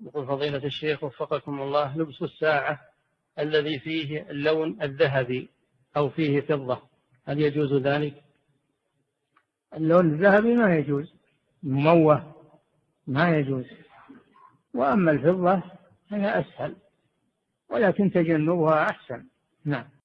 يقول فضيلة الشيخ وفقكم الله، لبس الساعة الذي فيه اللون الذهبي أو فيه فضة، هل يجوز ذلك؟ اللون الذهبي ما يجوز، مموه ما يجوز. وأما الفضة فهي أسهل، ولكن تجنبها أحسن. نعم.